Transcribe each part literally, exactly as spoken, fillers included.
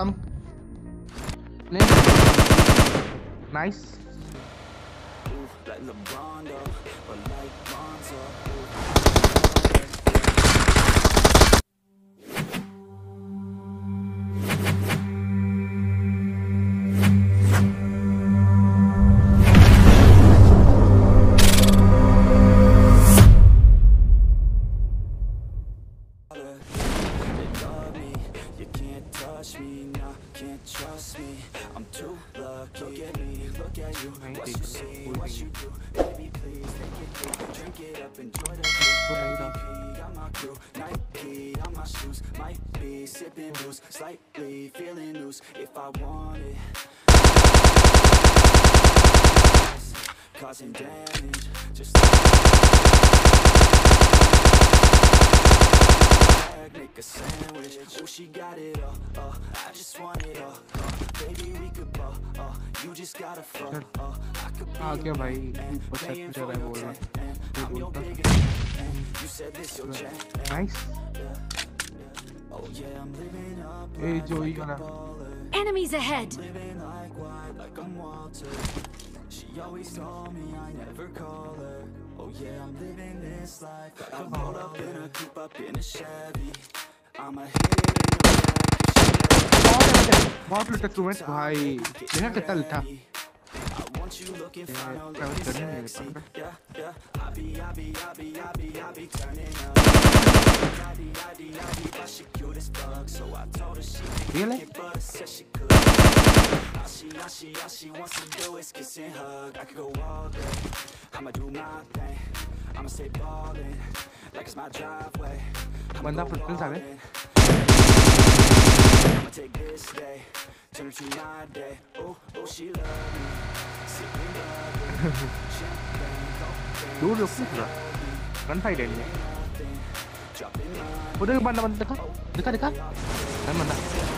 खत्म। Nice. Slightly feeling loose if I want it, causing damage, just make a sandwich. Oh, she got it all, uh, I just want it all, uh, baby we could ball, uh, you just gotta fall, uh, I could be your man, paying for your tan, I'm your biggest fan, you said this your jam. Nice. Oh yeah, I'm living up Hey, like Joey, a gonna. baller. Enemies ahead. I'm living like white, like I'm Walter. She always told me I never call her. Oh yeah, I'm living this life. I'm rolled up in a coupe, up in a Chevy. I'm a hit in the back. बहुत लिटा student भाई देखा कितना लिटा I want you looking fine, oh, looking sexy. Yeah, yeah. I be, I be, I be, I be, I be turning up. I be, I be, I be, but she cute as fuck. So I told her she could Really? kick it, but I said she could. All she, all she, all she wants to do is kiss and hug. I could go all day. I'ma do my thing. I'ma stay ballin', like it's my driveway. बंदा football सारे I'ma take this day, turn it to my day. Oh, oh, she love me. Sipping bubble, champagne, cocaine. दूर रुक पूरा gun fight है ये Dropping mine. उधर बंदा बंदा देखा देखा देखा गन बंदा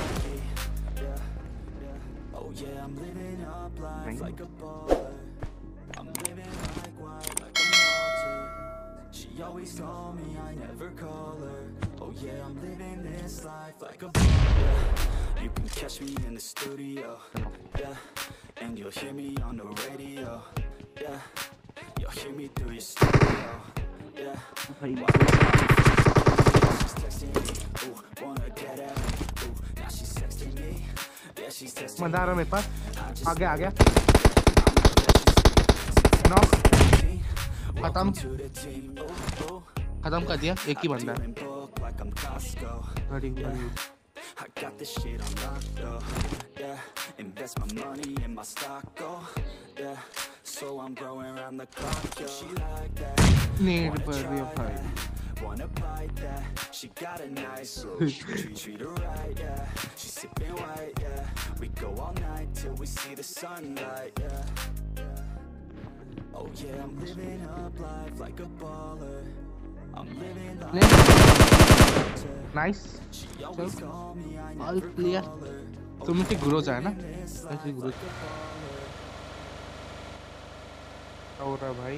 Oh yeah, I'm living up life like a baller. I'm living like white, like I'm Walter. She always told me I never call her. Oh yeah, I'm living this life like a baller. You can catch me in the studio, yeah, and you'll hear me on the radio, yeah. You'll hear me through your stereo, yeah. She's texting me, ooh, wanna get at me, ooh, now she's texting me, yeah, she's texting me. बंदा आ रहा मेरे पास आ गया आ गया knock खत्म खत्म कर दिया एक ही बंदा है very good I got this shit on lock, though, yeah. Invest my money in my stock, oh, yeah. So I'm growing around the clock, yo. She like that, need wanna पर भी try भाई that, wanna bite that. She got a nice treat, treat her right, yeah. She's sipping white, yeah. We go all night till we see the sunlight, yeah, yeah. Oh yeah, I'm living up life like a baller. I'm living like nice she always call me, I all never clear call her. Sumit grows है ना ऐसे grows और भाई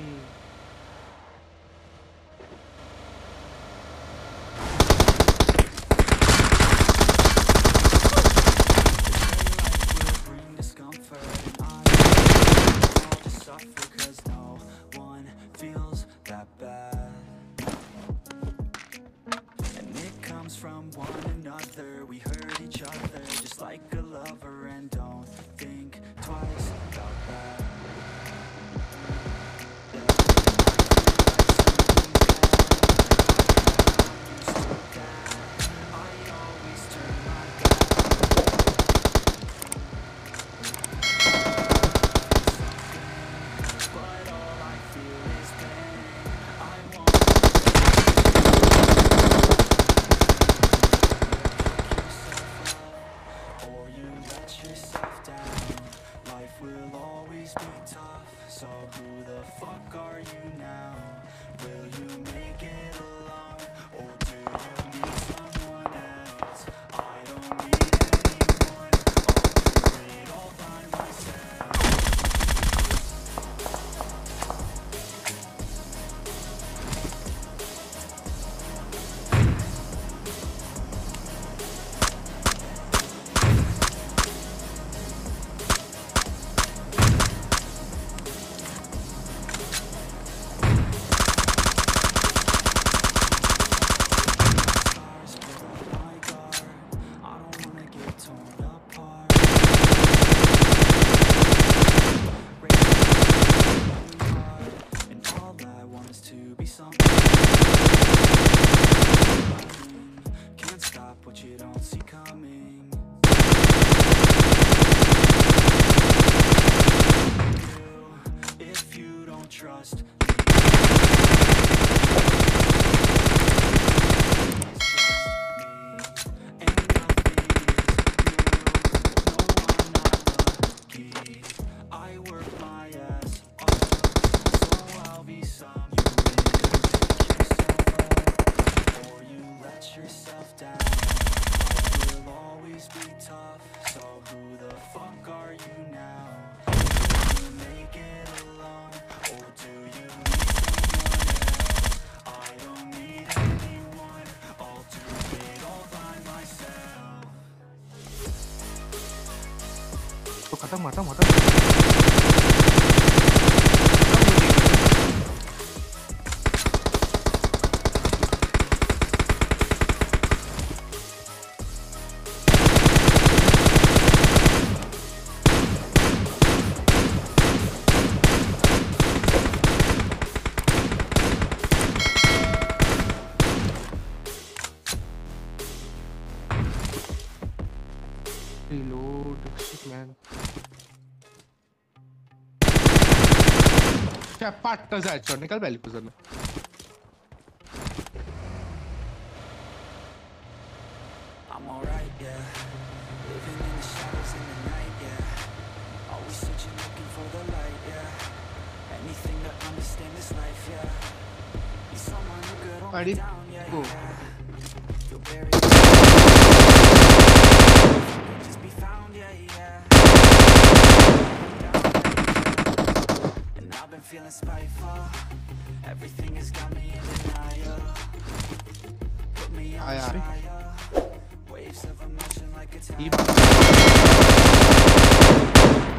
Bring discomfort and I all to suffer 'cause no one feels that bad. And it comes from one another. We hurt each other just like a lover and don't think twice about that. I always turn my back. But all I feel is pain. I won't or you let be something. Can't stop what you don't see coming. If you don't trust me, तो खत्म खत्म खत्म reload shit man क्या part का headshot निकल पहले position में I'm alright, yeah. Living in the shadows in the night, yeah. Always searching, looking for the light, yeah. Anything to understand this life, yeah. Be someone who could hold me down, yeah, yeah. Feel buried. Just be found, yeah, yeah. And I've been feeling spiteful. Everything has got me in denial. Put me on trial. Waves of emotion like a tide.